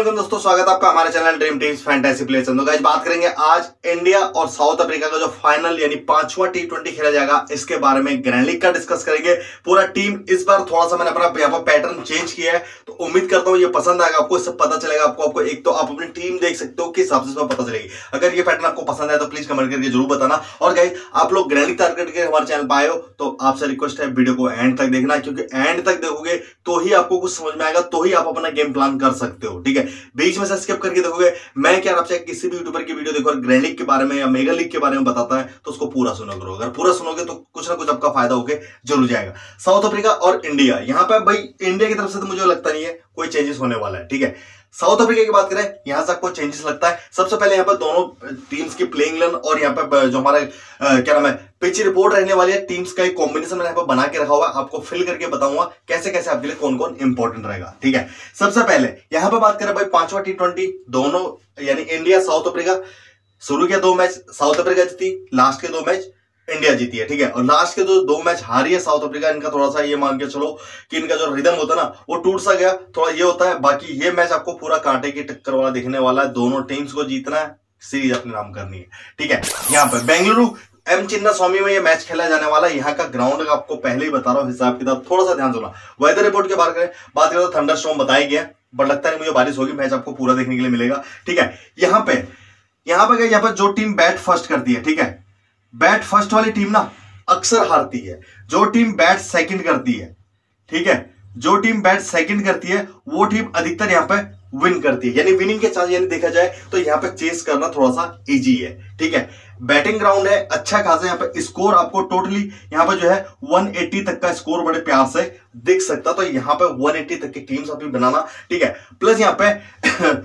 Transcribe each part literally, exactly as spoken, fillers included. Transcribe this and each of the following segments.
Welcome दोस्तों, स्वागत है आपका हमारे channel dream teams fantasy players. तो गाइस बात करेंगे आज इंडिया और साउथ अफ्रीका का जो फाइनल यानी पांचवा टी ट्वेंटी खेला जाएगा, इसके बारे में ग्रैंड लीग का डिस्कस करेंगे। पूरा टीम इस बार थोड़ा सा मैंने अपना यहाँ पर पैटर्न चेंज किया है, तो उम्मीद करता हूँ ये पसंद आएगा आपको। इससे पता चलेगा आपको आपको एक तो आप अपनी टीम देख सकते हो किस हिसाब से इसमें पता चलेगी। अगर ये पैटर्न आपको पसंद आए तो प्लीज कमेंट करके जरूर बताना। और गाइस आप लोग ग्रैंड लीग टारगेट के हमारे चैनल पर आए हो तो आपसे रिक्वेस्ट है वीडियो को एंड तक देखना, क्योंकि एंड तक देखोगे तो ही आपको कुछ समझ में आएगा, तो ही आप अपना गेम प्लान कर सकते हो। ठीक है, बीच में से स्किप करके देखोगे, मैं क्या आपसे किसी भी यूट्यूबर की वीडियो देखो और ग्रैंड लीग के बारे में या मेगा लीग के बारे में बताता है तो उसको पूरा सुनो करो। अगर पूरा सुनोगे तो कुछ ना कुछ आपका फायदा होके जरूर जाएगा। साउथ अफ्रीका और इंडिया, यहां पे भाई इंडिया की तरफ से तो मुझे लगता नहीं है कोई चेंजेस होने वाला है। ठीक है, साउथ अफ्रीका की बात करें, यहां से आपको चेंजेस लगता है। सबसे पहले यहां पर दोनों टीम्स की प्लेइंग इलेवन और यहां पर जो हमारा क्या नाम है पिच रिपोर्ट रहने वाली है, टीम्स का एक कॉम्बिनेशन मैंने यहां पर बना के रखा हुआ है, आपको फिल करके बताऊंगा कैसे कैसे आपके लिए कौन कौन इंपॉर्टेंट रहेगा। ठीक है, सबसे पहले यहां पर बात करें भाई पांचवा टी ट्वेंटी, दोनों यानी इंडिया साउथ अफ्रीका, शुरू के दो मैच साउथ अफ्रीका जीती, लास्ट के दो मैच इंडिया जीती है। ठीक है, और लास्ट के जो दो मैच हारी है साउथ अफ्रीका, इनका थोड़ा सा ये मान के चलो कि इनका जो रिदम होता है ना वो टूट सा गया, थोड़ा ये होता है। बाकी ये मैच आपको पूरा कांटे की टक्कर वाला दिखने वाला है, दोनों टीम्स को जीतना है, सीरीज अपने नाम करनी है। ठीक है, यहाँ पर बेंगलुरु एम चिन्ना स्वामी में ये मैच खेला जाने वाला है। यहाँ का ग्राउंड आपको पहले ही बता रहा हूँ, हिसाब किताब थोड़ा सा ध्यान सुना। वेदर रिपोर्ट के बारे में बात करें तो थंडर स्टॉर्म बताया गया, बट लगता नहीं मुझे बारिश होगी। मैच आपको पूरा देखने के लिए मिलेगा। ठीक है, यहाँ पे यहाँ पे यहाँ पर जो टीम बैट फर्स्ट करती है, ठीक है, बैट फर्स्ट वाली टीम ना अक्सर हारती है। जो टीम बैट सेकंड करती है, ठीक है, जो टीम बैट सेकंड करती है वो टीम अधिकतर यहाँ पे विन करती है, यानी विनिंग के चांस यानी देखा जाए तो यहाँ पे चेस करना थोड़ा सा इजी है। ठीक है, बैटिंग ग्राउंड है, अच्छा खासा यहाँ पे स्कोर आपको टोटली यहाँ पे जो है एक सौ अस्सी तक का स्कोर बड़े प्यार से दिख सकता, तो यहाँ पे एक सौ अस्सी तक की टीम्स अभी बनाना। ठीक है, प्लस यहाँ पे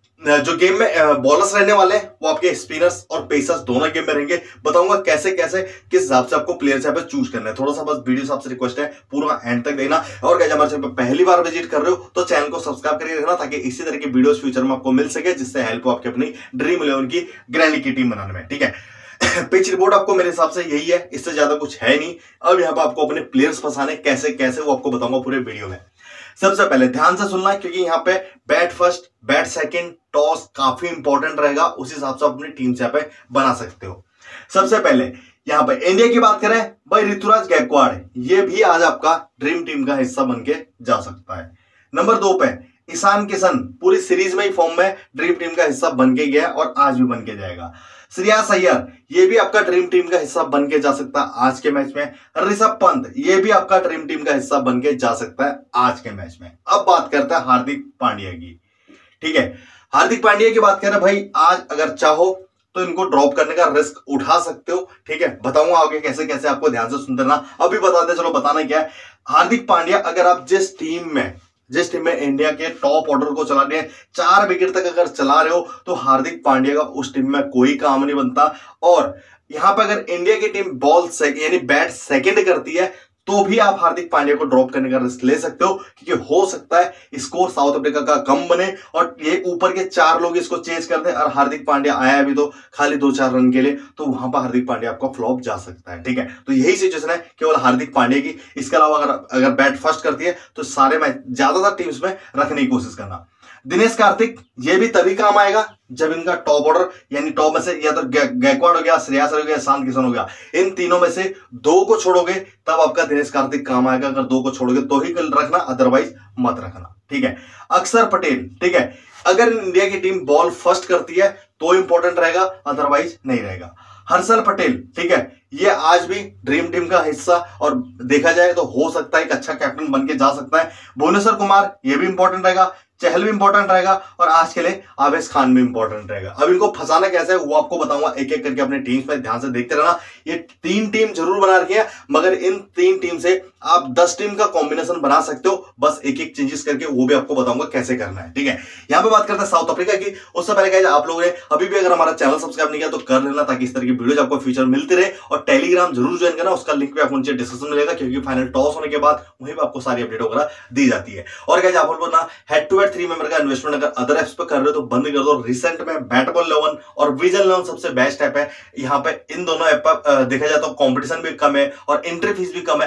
जो गेम में बॉलर्स रहने वाले हैं वो आपके स्पिनर्स और पेसर्स दोनों गेम में रहेंगे। बताऊंगा कैसे कैसे किस हिसाब से आपको प्लेयर्स यहाँ पे चूज करना है। थोड़ा सा बस वीडियो आपसे रिक्वेस्ट है पूरा एंड तक देखना। और क्या हमारे चैनल पर पहली बार विजिट कर रहे हो तो चैनल को सब्सक्राइब करके रखना, ताकि इसी तरह की वीडियोस फ्यूचर में आपको मिल सके, जिससे हेल्प हो आपकी अपनी ड्रीम इलेवन की ग्रैंड लीग की टीम बनाने में। ठीक है, पिच रिपोर्ट आपको मेरे हिसाब से यही है, इससे ज्यादा कुछ है नहीं। अब यहाँ पर आपको अपने प्लेयर्स फंसाने कैसे कैसे वो आपको बताऊंगा पूरे वीडियो में। सबसे पहले ध्यान से सुनना, क्योंकि यहाँ पे bat first bat second toss काफी इंपॉर्टेंट रहेगा, उस हिसाब से अपनी टीम से यहाँ पे बना सकते हो। सबसे पहले यहाँ पे इंडिया की बात करें भाई, ऋतुराज गायकवाड़ ये भी आज आपका ड्रीम टीम का हिस्सा बन के जा सकता है। नंबर दो पे ईशान किशन पूरी सीरीज में ही फॉर्म में ड्रीम टीम का हिस्सा बन के गया और आज भी बन के जाएगा। श्रेयस अय्यर ये भी आपका ड्रीम टीम का हिस्सा बन के जा सकता है आज के मैच में। ऋषभ पंत ये भी आपका ड्रीम टीम का हिस्सा बन के जा सकता है आज के मैच में। अब बात करते हैं हार्दिक पांड्या की। ठीक है, हार्दिक पांड्या की बात करें भाई, आज अगर चाहो तो इनको ड्रॉप करने का रिस्क उठा सकते हो। ठीक है, बताऊंगा आगे कैसे कैसे, आपको ध्यान से सुनते रहना। अभी बता दे, चलो बताना क्या है। हार्दिक पांड्या अगर आप जिस टीम में जिस टीम में इंडिया के टॉप ऑर्डर को चला रहे हैं, चार विकेट तक अगर चला रहे हो तो हार्दिक पांड्या का उस टीम में कोई काम नहीं बनता। और यहां पर अगर इंडिया की टीम बॉल यानी बैट सेकंड करती है तो भी आप हार्दिक पांड्या को ड्रॉप करने का रिस्क ले सकते हो, क्योंकि हो सकता है स्कोर साउथ अफ्रीका का कम बने और ये ऊपर के चार लोग इसको चेज कर दें और हार्दिक पांड्या आया अभी तो खाली दो चार रन के लिए, तो वहां पर हार्दिक पांड्या आपका फ्लॉप जा सकता है। ठीक है, तो यही सिचुएशन है केवल हार्दिक पांड्या की। इसके अलावा अगर अगर बैट फर्स्ट करती है तो सारे मैच ज्यादातर टीम्स में रखने की कोशिश करना। दिनेश कार्तिक ये भी तभी काम आएगा जब इनका टॉप ऑर्डर यानी टॉप में से या तो गायकवाड़ हो गया, श्रेयस हो गया, ईशान किशन हो गया, इन तीनों में से दो को छोड़ोगे तब आपका दिनेश कार्तिक काम आएगा। अगर दो को छोड़ोगे तो ही रखना, अदरवाइज मत रखना। ठीक है, अक्षर पटेल, ठीक है, अगर इंडिया की टीम बॉल फर्स्ट करती है तो इंपॉर्टेंट रहेगा, अदरवाइज नहीं रहेगा। हर्षल पटेल, ठीक है, ये आज भी ड्रीम टीम का हिस्सा और देखा जाए तो हो सकता है एक अच्छा कैप्टन बन के जा सकता है। भुवनेश्वर कुमार ये भी इंपॉर्टेंट रहेगा, चहल भी इंपॉर्टेंट रहेगा और आज के लिए आवेश खान भी इंपॉर्टेंट रहेगा। अब इनको फंसाना कैसे है वो आपको बताऊंगा एक एक करके, अपने टीम्स में ध्यान से देखते रहना। ये तीन टीम जरूर बना रखी है, मगर इन तीन टीम से आप दस टीम का कॉम्बिनेशन बना सकते हो, बस एक एक चेंजेस करके, वो भी आपको बताऊंगा कैसे करना है। ठीक है, यहां पे बात करते हैं साउथ अफ्रीका की। उससे पहले गाइस आप लोगों ने अभी भी अगर हमारा चैनल सब्सक्राइब नहीं किया तो कर लेना, ताकि इस तरह की वीडियोज आपको फ्यूचर मिलती रहे। और टेलीग्राम जरूर ज्वाइन करना, उसका लिंक भी आपको नीचे डिस्क्रिप्शन मिलेगा, क्योंकि फाइनल टॉस होने के बाद वहीं पर आपको सारी अपडेट वगैरह दी जाती है। और गाइस आप लोग ना head to head three member का इन्वेस्टमेंट अगर अदर एप्स पे कर रहे हो तो बंद कर दो। रिसेंट में बैटबॉल इलेवन और विजन इलेवन सबसे बेस्ट ऐप है। यहाँ पे इन दोनों ऐप पर देखा जाए तो कंपटीशन भी कम है और एंट्री फीस भी कम है। आप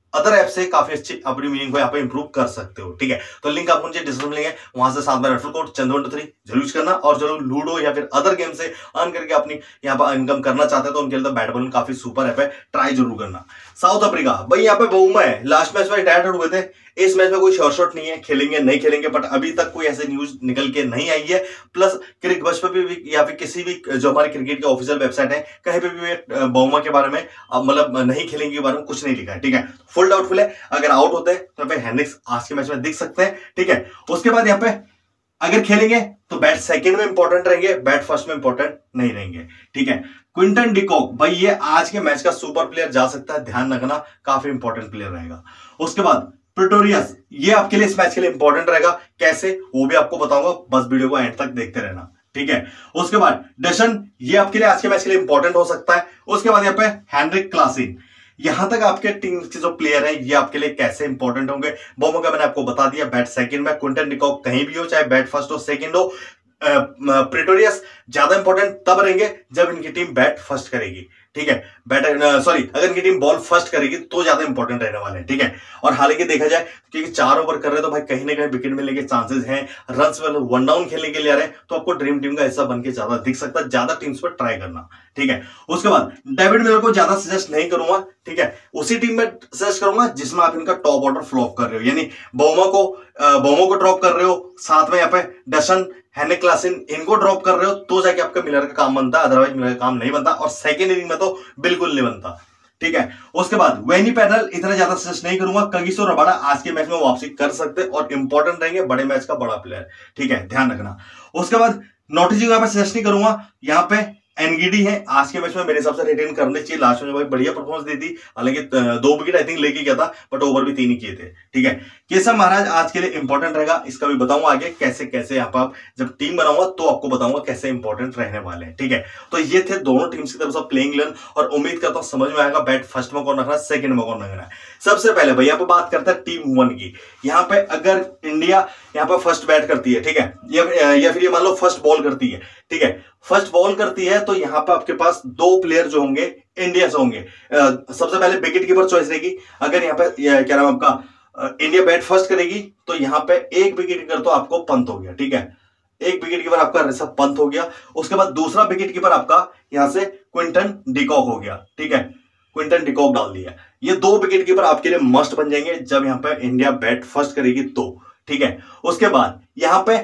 अदर ऐप से काफी अच्छी अपनी मीनिंग को यहाँ पे इंप्रूव कर सकते हो। ठीक है, तो लिंक आपको नीचे डिस्क्रिप्शन में मिलेंगे, वहां से साथ में रेफरल कोड चंदू थ्री जरूर यूज करना। और जो लूडो या फिर अदर गेम से अर्न करके अपनी यहाँ पर इनकम करना चाहते हैं तो उनके लिए तो बैट बॉल काफी सुपर ऐप है, ट्राई जरूर करना। साउथ अफ्रीका भाई यहाँ पे बहुमा है, लास्ट मैच में रिटायर्ड हुए थे, इस मैच में कोई शॉर्ट शॉट नहीं है, खेलेंगे नहीं खेलेंगे, बट अभी तक कोई ऐसे न्यूज निकल के नहीं आई है। प्लस क्रिकेट बस पे भी या फिर किसी भी जो हमारे क्रिकेट के ऑफिशियल वेबसाइट है कहीं पे भी बहुमा के बारे में मतलब नहीं खेलेंगे के बारे में कुछ नहीं लिखा है। ठीक है, फुल डाउटफुल है, अगर आउट होते हैं तो हेनरिक्स आज के मैच में दिख सकते हैं। ठीक है, उसके बाद यहाँ पे अगर खेलेंगे तो बैट सेकंड में इंपॉर्टेंट रहेंगे, बैट फर्स्ट में इंपॉर्टेंट नहीं रहेंगे। ठीक है, क्विंटन डिकॉक भाई ये आज के मैच का सुपर प्लेयर जा सकता है, ध्यान रखना, काफी इंपॉर्टेंट प्लेयर रहेगा। उसके बाद प्रेटोरियस ये आपके लिए इस मैच के लिए इंपॉर्टेंट रहेगा, कैसे वो भी आपको बताऊंगा, बस वीडियो को एंड तक देखते रहना। ठीक है, उसके बाद डशन ये आपके लिए आज के मैच के लिए इंपॉर्टेंट हो सकता है। उसके बाद यहाँ पे हेनरिक क्लासिन, यहां तक आपके टीम के जो प्लेयर हैं ये आपके लिए कैसे इंपॉर्टेंट होंगे, बहुमा का मैंने आपको बता दिया। बैट सेकंड में क्विंटन डिकॉक कहीं भी हो, चाहे बैट फर्स्ट हो सेकंड हो, प्रेटोरियस ज्यादा इंपॉर्टेंट तब रहेंगे जब इनकी टीम बैट फर्स्ट करेगी। ठीक है, बैट सॉरी अगर इनकी टीम बॉल फर्स्ट करेगी तो ज्यादा इंपॉर्टेंट रहने वाले हैं। ठीक है, और हालांकि देखा जाए क्योंकि चार ओवर कर रहे हैं तो भाई कहीं ना कहीं विकेट मिलने के चांसेस हैं, रन्स में वन डाउन खेलने के लिए आ रहे हैं तो आपको ड्रीम टीम का हिस्सा बन के ज्यादा दिख सकता है, ज्यादा टीम्स पर ट्राई करना। ठीक है, उसके बाद डेविड मिलर को ज्यादा सजेस्ट नहीं करूंगा। ठीक है, उसी टीम में सजेस्ट करूंगा जिसमें आप इनका टॉप ऑर्डर फ्लॉप कर रहे हो, यानी बहुमा को बहुमा को ड्रॉप कर रहे हो, साथ में यहाँ पे डशन हेनरिक क्लासिन इनको ड्रॉप कर रहे हो तो जाके आपका मिलर का काम बनता है, अदरवाइज मिलर का काम नहीं बनता, और सेकेंड इनिंग में तो बिल्कुल नहीं बनता। ठीक है, उसके बाद वेनी पैनल इतना ज्यादा सजेस्ट नहीं करूंगा, कगिसो रबाडा आज के मैच में वापसी कर सकते और इंपॉर्टेंट रहेंगे, बड़े मैच का बड़ा प्लेयर। ठीक है, ध्यान रखना। उसके बाद नोटिस को सजेस्ट नहीं करूंगा, यहाँ पे एनगीडी है आज के मैच में मेरे हिसाब से रिटेन करने चाहिए, लास्ट में भाई बढ़िया परफॉर्मेंस दी थी, हालांकि दो विकेट आई थिंक लेके गया था बट ओवर भी तीन ही किए थे। ठीक है, केशव महाराज आज के लिए इंपॉर्टेंट रहेगा, इसका भी बताऊंगा आगे कैसे कैसे यहाँ पर जब टीम बनाऊंगा तो आपको बताऊंगा कैसे इंपॉर्टेंट रहने वाले हैं। ठीक है, तो ये थे दोनों टीम्स की तरफ से प्लेइंग इलेवन, और उम्मीद करता हूं समझ में आएगा बैट फर्स्ट में कौन रखना है, सेकंड में कौन रखना है। सबसे पहले भाई यहाँ पे बात करते हैं टीम वन की। यहाँ पे अगर इंडिया यहाँ पे फर्स्ट बैट करती है, ठीक है, या, या फिर ये मान लो फर्स्ट बॉल करती है, ठीक है, फर्स्ट बॉल करती है तो यहाँ पे आपके पास दो प्लेयर जो होंगे इंडिया से होंगे। सबसे पहले विकेट कीपर चॉइस रहेगी, अगर यहाँ पे क्या नाम आपका इंडिया बैट फर्स्ट करेगी तो यहाँ पे एक विकेट कीपर तो आपको पंत हो गया। ठीक है, एक विकेट कीपर आपका ऋषभ पंत हो गया। उसके बाद दूसरा विकेट कीपर आपका यहां से क्विंटन डिकॉक हो गया। ठीक है, क्विंटन डिकॉक डाल दिया। ये दो विकेट कीपर आपके लिए मस्ट बन जाएंगे जब यहां पे इंडिया बैट फर्स्ट करेगी तो। ठीक है, उसके बाद यहां पे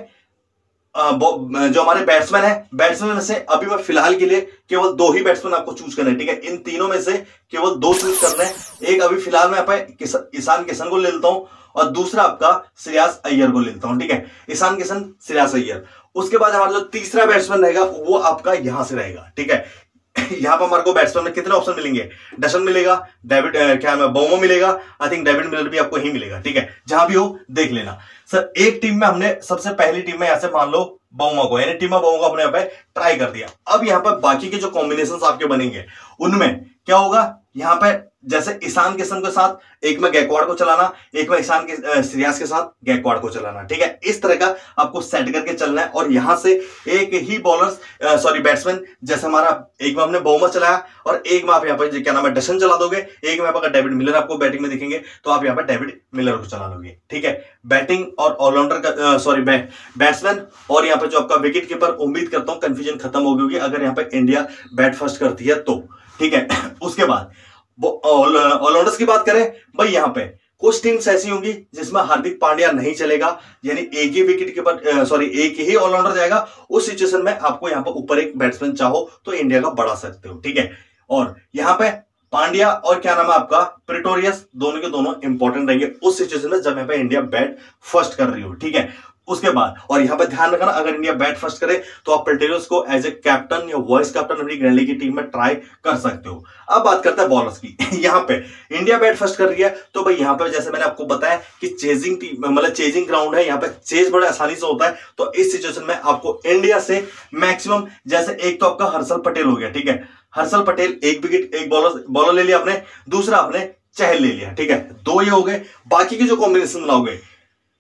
जो हमारे बैट्समैन है, बैट्समैन में से अभी मैं फिलहाल के लिए केवल दो ही बैट्समैन आपको चूज करना है। ठीक है, इन तीनों में से केवल दो चूज करना है। एक अभी फिलहाल मैं यहाँ पे ईशान किशन को ले लेता हूं और दूसरा आपका श्रेयस अय्यर को ले लेता हूं। ठीक है, ईशान किशन, श्रेयस अय्यर। उसके बाद हमारा जो तीसरा बैट्समैन रहेगा वो आपका यहां से रहेगा। ठीक है, यहां पर हमारे को बैट्समैन में कितने ऑप्शन मिलेंगे, डशन मिलेगा, डेविड क्या है बहुमा मिलेगा, आई थिंक डेविड मिलर भी आपको ही मिलेगा। ठीक है, जहां भी हो देख लेना। सर एक टीम में हमने सबसे पहली टीम में यहां से मान लो बहुमा को, यानी टीम में बहुमा को हमने यहाँ पे ट्राई कर दिया। अब यहाँ पे बाकी के जो कॉम्बिनेशन आपके बनेंगे उनमें क्या होगा, यहाँ पे जैसे ईशान किशन के साथ एक में गायकवाड़ को चलाना, एक में ईशान के श्रेयस के साथ गायकवाड़ को चलाना। ठीक है, इस तरह का आपको सेट करके चलना है। और यहां से एक ही बॉलर्स सॉरी बैट्समैन, जैसे हमारा एक में हमने बहुमा चलाया और एक में आप यहाँ पर क्या नाम है डशन चला दोगे, एक में अगर डेविड मिलर आपको बैटिंग में दिखेंगे तो आप यहाँ पर डेविड मिलर को चला लोगे। ठीक है, बैटिंग और ऑलराउंडर का सॉरी बैट्समैन और यहाँ पर जो आपका विकेट कीपर, उम्मीद करता हूं कंफ्यूजन खत्म हो गई होगी अगर यहाँ पे इंडिया बैट फर्स्ट करती है तो। ठीक है, उसके बाद ऑलराउंडर्स की बात करें भाई, यहाँ पे कुछ टीम्स ऐसी होंगी जिसमें हार्दिक पांड्या नहीं चलेगा, यानी एक ही विकेट कीपर सॉरी एक ही ऑलराउंडर जाएगा। उस सिचुएशन में आपको यहाँ पर ऊपर एक बैट्समैन चाहो तो इंडिया का बढ़ा सकते हो। ठीक है, और यहाँ पे पांड्या और क्या नाम है आपका प्रेटोरियस, दोनों के दोनों इंपॉर्टेंट रहेंगे उस सिचुएशन में जब यहाँ पे इंडिया बैट फर्स्ट कर रही हो। ठीक है, उसके बाद और यहां पे ध्यान रखना, अगर इंडिया बैट फर्स्ट करे तो आप प्रेटोरियस को एज ए कैप्टन या वाइस कैप्टन अपनी ग्रैंडली की टीम में ट्राई कर सकते हो। अब बात करते हैं बॉलर्स की। यहां पे इंडिया बैट फर्स्ट कर रही है तो भाई यहां पे जैसे मैंने आपको बताया कि चेजिंग टीम मतलब चेजिंग ग्राउंड है, यहाँ पे चेज बड़े आसानी से होता है। तो इस सिचुएशन में आपको इंडिया से मैक्सिमम, जैसे एक तो आपका हर्षल पटेल हो गया। ठीक है, हर्षल पटेल एक विकेट एक बॉलर बॉलर ले लिया आपने, दूसरा आपने चहल ले लिया। ठीक है, दो ये हो गए। बाकी की जो कॉम्बिनेशन बनाओगे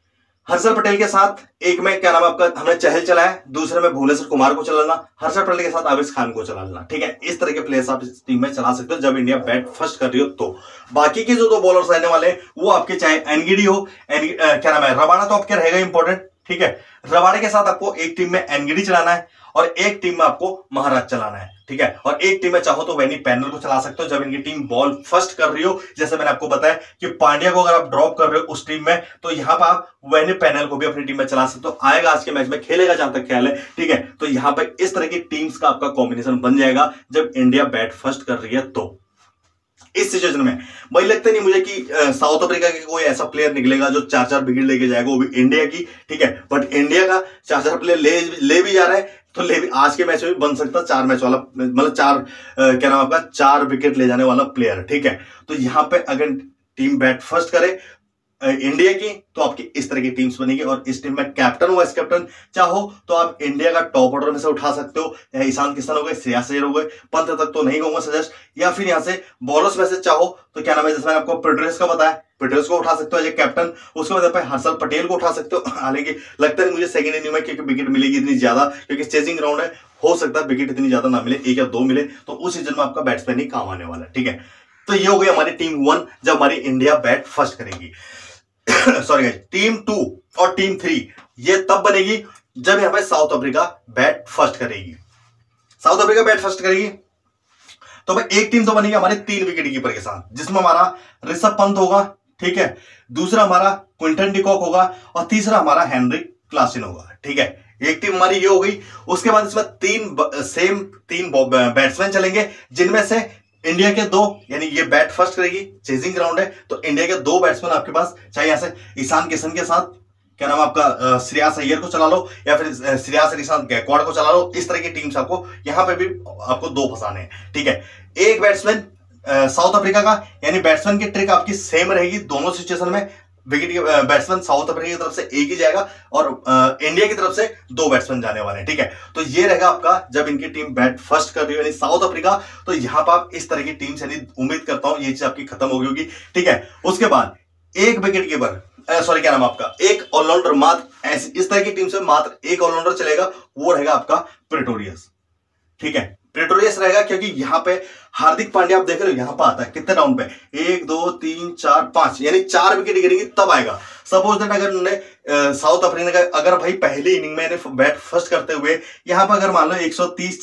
हर्षल पटेल के साथ एक में क्या नाम है आपका हमने चहल चलाया, दूसरे में भुवनेश्वर कुमार को चलाना, हर्षल पटेल के साथ आवेश खान को चलाना। ठीक है, इस तरह के प्लेयर्स आप इस टीम में चला सकते हो जब इंडिया बैट फर्स्ट कर रही हो। तो बाकी के जो दो बॉलर्स रहने वाले हैं वो आपके चाहे एनगिडी हो, एन, क्या नाम है रबाडा तो आपके रहेगा इंपॉर्टेंट। ठीक है, रबाडा के साथ आपको एक टीम में एनगिडी चलाना है और एक टीम में आपको महाराज चलाना है। ठीक है, और एक टीम में चाहो तो वैनी पैनल को चला सकते हो जब इनकी टीम बॉल फर्स्ट कर रही हो। जैसे मैंने आपको बताया कि पांड्या को अगर आप ड्रॉप कर रहे हो उस टीम में तो यहां पर आप वैनी पैनल को भी अपनी टीम में चला सकते हो। आएगा आज के मैच में, खेलेगा जहां तक ख्याल है। ठीक है, तो यहां पर इस तरह की टीम्स का आपका कॉम्बिनेशन बन जाएगा जब इंडिया बैट फर्स्ट कर रही है। तो इस सिचुएशन में भाई लगता नहीं मुझे कि साउथ अफ्रीका के कोई ऐसा प्लेयर निकलेगा जो चार चार विकेट लेके जाएगा, वो भी इंडिया की। ठीक है, बट इंडिया का चार चार प्लेयर ले ले भी जा रहा है तो ले भी आज के मैच में भी बन सकता है चार मैच वाला, मतलब चार आ, क्या नाम आपका चार विकेट ले जाने वाला प्लेयर। ठीक है, तो यहां पे अगर टीम बैट फर्स्ट करे इंडिया की तो आपकी इस तरह की टीम्स बनेगी। और इस टीम में कैप्टन वाइस कैप्टन चाहो तो आप इंडिया का टॉप ऑर्डर में से उठा सकते हो, या ईशान किशन हो गए, श्रेयस अय्यर हो गए, पंत तक तो नहीं कहूंगा सजेस्ट, या फिर यहां से बॉलर्स में से चाहो तो क्या नाम है जैसे मैंने आपको पिटरेस का बताया, पिटरेस को उठा सकते हो एज ए कैप्टन। उसके बाद हर्षल पटेल को उठा सकते हो। हालांकि लगता नहीं मुझे सेकंड इनिंग में क्योंकि विकेट मिलेगी इतनी ज्यादा, क्योंकि चेजिंग ग्राउंड है, हो सकता है विकेट इतनी ज्यादा ना मिले, एक या दो मिले, तो उस सीजन में आपका बैट्समैन ही काम आने वाला है। ठीक है, तो ये हो गई हमारी टीम वन जब हमारी इंडिया बैट फर्स्ट करेगी। सॉरी गाइस, टीम टू और टीम थ्री ये तब बनेगी जब यहां पे साउथ अफ्रीका बैट फर्स्ट करेगी। साउथ अफ्रीका बैट फर्स्ट करेगी तो भाई एक टीम तो बनेगी हमारे तीन विकेट कीपर के साथ, जिसमें हमारा ऋषभ पंत होगा। ठीक है, दूसरा हमारा क्विंटन डिकॉक होगा और तीसरा हमारा हेनरिक क्लासन होगा। ठीक है, एक टीम हमारी ये हो गई। उसके बाद इसमें तीन सेम तीन बैट्समैन चलेंगे, जिनमें से इंडिया के दो, यानी ये बैट फर्स्ट करेगी, चेजिंग ग्राउंड है तो इंडिया के दो बैट्समैन आपके पास, चाहे यहां से ईशान किशन के साथ क्या नाम आपका श्रेयस अय्यर को चला लो या फिर श्रेयस अय्यर गायकवाड़ को चला लो। इस तरह की टीम्स आपको यहां पे भी आपको दो फंसाने हैं। ठीक है, एक बैट्समैन साउथ अफ्रीका का, यानी बैट्समैन की ट्रिक आपकी सेम रहेगी दोनों सिचुएशन में। विकेट बैट्समैन साउथ अफ्रीका की तरफ से एक ही जाएगा और इंडिया की तरफ से दो बैट्समैन जाने वाले हैं। ठीक है, तो ये रहेगा आपका जब इनकी टीम बैट फर्स्ट कर रही है यानी साउथ अफ्रीका, तो यहां पर आप इस तरह की टीम्स, यानी उम्मीद करता हूं ये चीज आपकी खत्म हो गई होगी। ठीक है, उसके बाद एक विकेट कीपर, सॉरी क्या नाम आपका एक ऑलराउंडर, मात्र ऐसी इस तरह की टीम से मात्र एक ऑलराउंडर चलेगा, वो रहेगा आपका प्रेटोरियस। ठीक है, प्रेटोरियस रहेगा क्योंकि यहां पे हार्दिक पांड्या आप देख रहे हो यहां पर आता है कितने राउंड पे, एक दो तीन चार पांच, यानी चार विकेट गिरेंगी तब आएगा। सपोज दैट अगर उन्होंने साउथ अफ्रीका का अगर भाई पहली इनिंग में बैट फर्स्ट करते हुए यहां पर अगर मान लो एक सौ तीस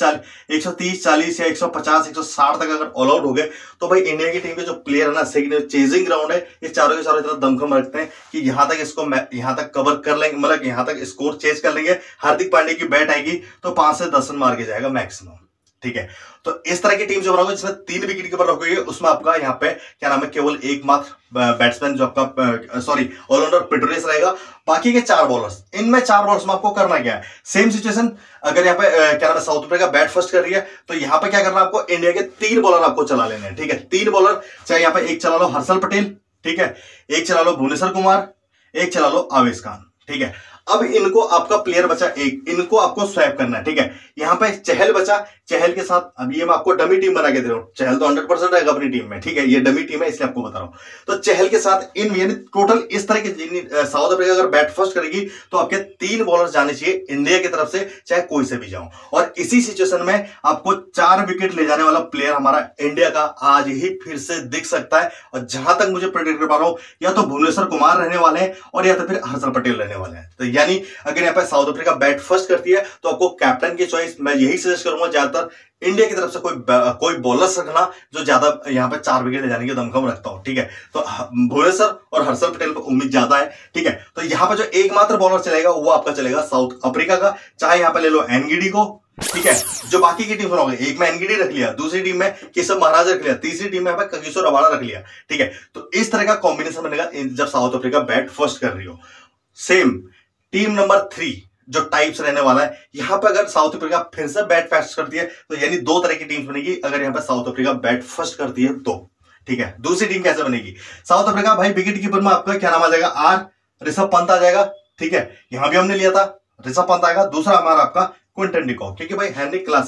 चालीस या एक सौ पचास एक सौ साठ तक अगर ऑल आउट हो गए तो भाई इंडिया की टीम के जो प्लेयर है ना, सेकंड चेजिंग ग्राउंड है, ये चारों के चारों इतना दमखम रखते हैं कि यहां तक इसको यहां तक कवर कर लेंगे, मतलब यहां तक स्कोर चेज कर लेंगे। हार्दिक पांड्या की बैट आएगी तो पांच से दस रन मार के जाएगा मैक्सिमम। ठीक है, तो इस तरह की टीम जो बनाओगे जिसमें तीन विकेट कीपर रखोगे उसमें आपका यहाँ पे क्या नाम है केवल एकमात्र बैट्समैन जो आपका सॉरी ऑलराउंडर प्रेटोरियस रहेगा, बाकी के चार बॉलर्स, इनमें चार बॉलर्स में आपको करना क्या है, सेम सिचुएशन। अगर यहाँ पे क्या नाम है साउथ अफ्रीका बैट फर्स्ट कर रही है तो यहाँ पे क्या करना है आपको, इंडिया के तीन बॉलर आपको चला लेने हैं। ठीक है, तीन बॉलर, चाहे यहाँ पे एक चला लो हर्षल पटेल, ठीक है, एक चला लो भुवनेश्वर कुमार, एक चला लो आवेश खान। ठीक है, अब इनको आपका प्लेयर बचा एक, इनको आपको स्वैप करना है। ठीक है, यहां पे चहल बचा, चहल के साथ अभी ये मैं आपको डमी टीम बना के दे रहा हूं, चहल तो हंड्रेड परसेंट रहेगा अपनी टीम में। ठीक है, ये डमी टीम है इसलिए आपको बता रहा हूं। तो चहल के साथ इन यानी टोटल इस तरह के साउथ अफ्रीका अगर बैट फर्स्ट करेगी तो आपके तीन बॉलर जाने चाहिए इंडिया की तरफ से, चाहे कोई से भी जाओ। और इसी सिचुएशन में आपको चार विकेट ले जाने वाला प्लेयर हमारा इंडिया का आज ही फिर से दिख सकता है। और जहां तक मुझे प्रेडिक्ट कर पा रहा हूं या तो भुवनेश्वर कुमार रहने वाले हैं और या तो फिर हर्षल पटेल रहने वाले हैं। तो यानी अगर यहाँ पे साउथ अफ्रीका बैट फर्स्ट करती है तो आपको कैप्टन की चॉइस मैं यही सजेस्ट करूंगा, ज्यादातर इंडिया की तरफ से कोई कोई बॉलर रखना जो ज्यादा यहाँ पे चार विकेट ले जाने की दमखम रखता हो। ठीक है, तो भुवनेश्वर और हर्षल पटेल पर उम्मीद ज्यादा है। ठीक है, तो यहाँ पे जो एकमात्र बॉलर चलेगा वो आपका चलेगा साउथ अफ्रीका का, चाहे यहाँ पे ले लो एनगिडी को। ठीक है, जो बाकी की टीम बनाओगे, एक में एनगिडी रख लिया, दूसरी टीम में केशव महाराज रख लिया, तीसरी टीम में कगिसो रबाडा रख लिया। ठीक है, तो इस तरह का कॉम्बिनेशन बनेगा जब साउथ अफ्रीका बैट फर्स्ट कर रही हो। सेम टीम नंबर थ्री जो टाइप्स रहने वाला है, यहां पर अगर साउथ अफ्रीका फिर से बैट फर्स्ट करती है तो यानी दो तरह की टीम्स बनेगी अगर यहां पर साउथ अफ्रीका बैट फर्स्ट करती है तो। ठीक है, दूसरी टीम कैसे बनेगी, साउथ अफ्रीका भाई विकेट कीपर में आपका क्या नाम आ जाएगा, आर ऋषभ पंत आ जाएगा। ठीक है, यहां भी हमने लिया था ऋषभ पंत आएगा। दूसरा हमारा आपका क्विंटन डिकॉक, क्योंकि भाई हेनरिक क्लासन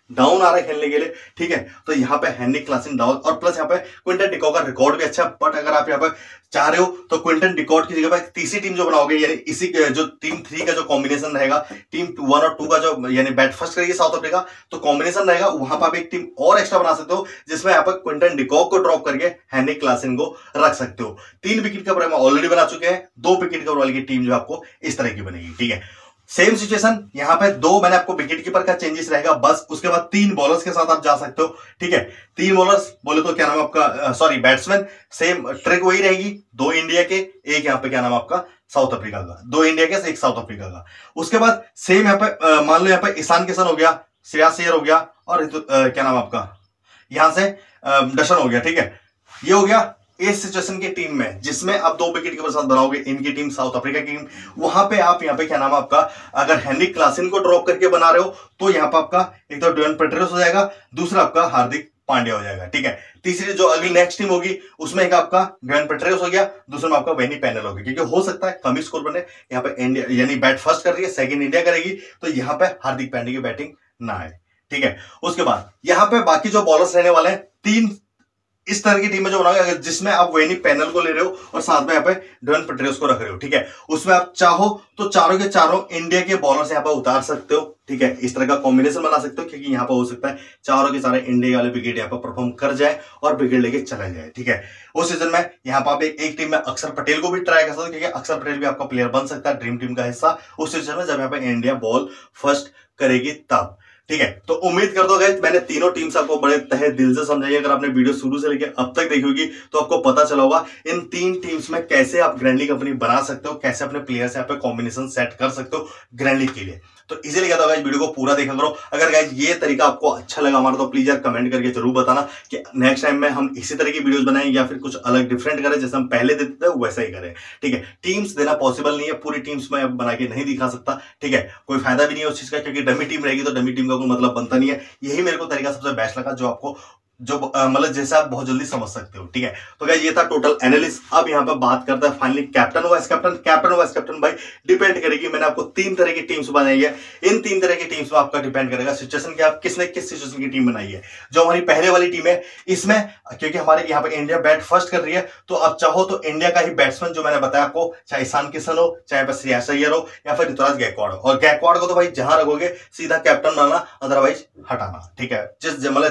डाउन आ रहा है खेलने के लिए, ठीक है। तो यहाँ पे हेनरिक क्लासन डाउन, और प्लस यहाँ पे क्विंटन डिकॉक का रिकॉर्ड भी अच्छा है। बट अगर आप यहाँ पे चाह रहे हो तो क्विंटन डिकॉक की जगह पे तीसरी टीम जो बनाओगे, यानी इसी जो टीम थ्री का जो कॉम्बिनेशन रहेगा, टीम वन और टू का जो यानी बैट फर्स्ट करेगी साउथ अफ्रीका, तो कॉम्बिनेशन रहेगा, वहां पर आप एक टीम और एक्स्ट्रा बना सकते हो, जिसमें यहाँ पर क्विंटन डिकॉक को ड्रॉप करके हेनरिक क्लासन को रख सकते हो। तीन विकेट कवर हम ऑलरेडी बना चुके हैं, दो विकेट कवर वाली की टीम जो आपको इस तरह की बनेगी, ठीक है। सेम सिचुएशन यहाँ पे दो मैंने आपको विकेट कीपर का चेंजेस रहेगा बस, उसके बाद तीन बॉलर्स के साथ आप जा सकते हो, ठीक है। तीन बॉलर्स बोले तो क्या नाम आपका, सॉरी बैट्समैन, सेम ट्रिक वही रहेगी, दो इंडिया के, एक यहाँ पे क्या नाम आपका साउथ अफ्रीका का, दो इंडिया के एक साउथ अफ्रीका का। उसके बाद सेम यहाँ पे मान लो यहाँ पे ईशान किशन हो गया, श्रेयस अय्यर हो गया, और आ, क्या नाम आपका यहां से डशन हो गया, ठीक है। ये हो गया इस सिचुएशन की टीम में, जिसमें आप दो विकेट के साथ बनाओगे इनकी टीम, साउथ अफ्रीका की टीम। वहां पे आप यहाँ पे क्या नाम आपका, अगर हेनरिक क्लासन को ड्रॉप करके बना रहे हो तो यहाँ पे आपका एक तो ड्वेन पेट्रेस हो जाएगा, दूसरा आपका हार्दिक पांड्या हो जाएगा, ठीक है। तीसरी जो अगली नेक्स्ट टीम होगी उसमें एक आपका ड्वेन पेट्रेस हो गया, दूसरे में आपका वेनी पैनल होगी, क्योंकि हो सकता है कम ही स्कोर बने। यहाँ पे इंडिया यानी बैट फर्स्ट कर रही है, सेकंड इंडिया करेगी, तो यहाँ पे हार्दिक पांड्या की बैटिंग ना आए, ठीक है। उसके बाद यहाँ पे बाकी जो बॉलर्स रहने वाले हैं, तीन इस तरह की टीम में जो बनाओगे, जिसमें आप वेनी पैनल को ले रहे हो और साथ में यहाँ पे ड्वेन पेट्रेस को रख रहे हो, ठीक है। उसमें आप चाहो तो चारों के चारों इंडिया के बॉलर्स यहाँ पे उतार सकते हो, ठीक है। इस तरह का कॉम्बिनेशन बना सकते हो, क्योंकि यहाँ पे हो सकता है चारों के सारे इंडिया वाले विकेट यहाँ पे परफॉर्म कर जाए और विकेट लेके चला जाए, ठीक है। उस सीजन में यहाँ पे आप एक, एक टीम में अक्षर पटेल को भी ट्राई कर सकते हो, क्योंकि अक्षर पटेल भी आपका प्लेयर बन सकता है, ड्रीम टीम का हिस्सा, उस सीजन में जब यहाँ पे इंडिया बॉल फर्स्ट करेगी तब, ठीक है। तो उम्मीद कर दो गाइस मैंने तीनों टीम्स आपको बड़े तहे दिल से समझाई। अगर आपने वीडियो शुरू से लेकर अब तक देखी होगी तो आपको पता चला होगा इन तीन टीम्स में कैसे आप ग्रैंड लीग अपनी बना सकते हो, कैसे अपने प्लेयर्स यहाँ पे कॉम्बिनेशन सेट कर सकते हो ग्रैंड लीग के लिए। तो इसीलिए कहता हूं गाइस वीडियो को पूरा देखा करो। अगर गाइस ये तरीका आपको अच्छा लगा हमारा, तो प्लीज यार कमेंट करके जरूर बताना कि नेक्स्ट टाइम में हम इसी तरह की वीडियोस बनाएं या फिर कुछ अलग डिफरेंट करें, जैसे हम पहले देते थे वैसा ही करें, ठीक है। टीम्स देना पॉसिबल नहीं है, पूरी टीम्स में बना के नहीं दिखा सकता, ठीक है। कोई फायदा भी नहीं है उस चीज का, क्योंकि डमी टीम रहेगी तो डमी टीम का कोई मतलब बनता नहीं है। यही मेरे को तरीका सबसे बेस्ट लगा, जो आपको जो मतलब जैसे आप बहुत जल्दी समझ सकते हो, ठीक है। तो गाइस ये था टोटल एनालिसिस। अब यहाँ पे बात करते हैं finally captain vice captain. Captain vice captain भाई डिपेंड करेगी, मैंने आपको तीन तरह की टीम्स बनाई है, इन तीन तरह की टीम्स में आपका डिपेंड करेगा सिचुएशन की, आप किसने किस सिचुएशन की टीम बनाई है। जो हमारी पहले वाली टीम है, इसमें क्योंकि हमारे यहाँ पे इंडिया बैट फर्स्ट कर रही है, तो आप चाहो तो इंडिया का ही बैट्समैन जो मैंने बताया आपको, चाहे ईशान किशन हो, चाहे श्रेयस अय्यर हो, या फिर ऋतुराज गायकवाड़ हो। और गायकवाड़ को तो भाई जहां रखोगे सीधा कैप्टन बनाना, अदरवाइज हटाना, ठीक है। जिस मतलब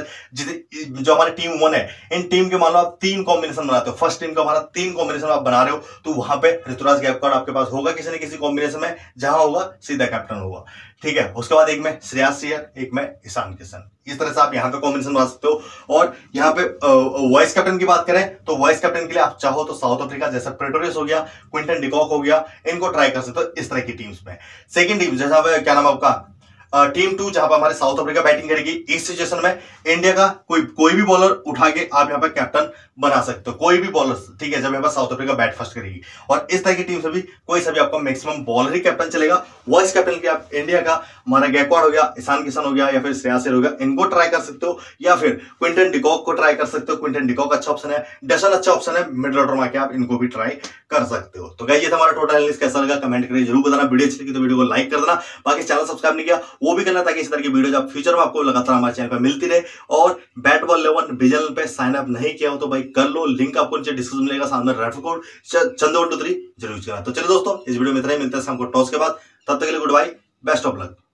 जो हमारी टीम वन, इन टीम के मान लो आप तीन कॉम्बिनेशन बनाते हो, फर्स्ट टीम का हमारा तीन कॉम्बिनेशन आप बना रहे हो, तो वहां पे ऋतुराज गायकवाड़ आपके पास होगा किसी न किसी कॉम्बिनेशन में, जहां होगा सीधा कैप्टन होगा, ठीक है। उसके बाद एक में श्रेयस अय्यर, एक में ईशान किशन, इस तरह से आप यहाँ पे कॉम्बिनेशन बना सकते हो। और यहाँ पे वाइस कैप्टन की बात करें तो वाइस कैप्टन के लिए आप चाहो तो साउथ अफ्रीका जैसा प्रेटोरियस हो गया, क्विंटन डिकॉक हो गया, इनको ट्राई कर सकते हो इस तरह की टीम्स में। सेकेंड टीम जैसा क्या नाम आपका टीम टू, जहां पर हमारे साउथ अफ्रीका बैटिंग करेगी, इस सिचुएशन में इंडिया का कोई कोई भी बॉलर उठा के आप यहाँ पे कैप्टन बना सकते हो, कोई भी बॉलर, ठीक है, जब यहाँ पर साउथ अफ्रीका बैट फर्स्ट करेगी। और इस तरह की टीम से भी कोई सा भी आपका मैक्सिमम बॉलर ही कैप्टन चलेगा। वाइस कैप्टन की आप इंडिया का हमारा गायकवाड़ हो गया, ईशान किशन हो गया, या फिर श्रेयस अय्यर हो गया, इनको ट्राई कर सकते हो, या फिर क्विंटन डिकॉक को ट्राई कर सकते हो। क्विंटन डिकॉक अच्छा ऑप्शन है, डशन अच्छा ऑप्शन है, मिडिल ऑर्डर में आप इनको भी ट्राई कर सकते हो। तो गाइस ये था हमारा टोटल एनालिसिस, कैसा लगा कमेंट करके जरूर बताना। वीडियो अच्छी लगी तो वीडियो को लाइक कर देना, बाकी चैनल सब्सक्राइब नहीं किया वो भी करना, ताकि इस तरह की वीडियो आप फ्यूचर में आपको लगातार हमारे चैनल पर मिलती रहे। और बैट बॉल इलेवन विजन पे साइन अप नहीं किया हो तो भाई कर लो, लिंक आपको नीचे डिस्क्रिप्शन मिलेगा, सामने refer code Chando one two three जरूर यूज करना। तो चलिए दोस्तों इस वीडियो में इतना ही, मिलते हैं शाम को टॉस के बाद, तब तक के लिए good bye, best of luck.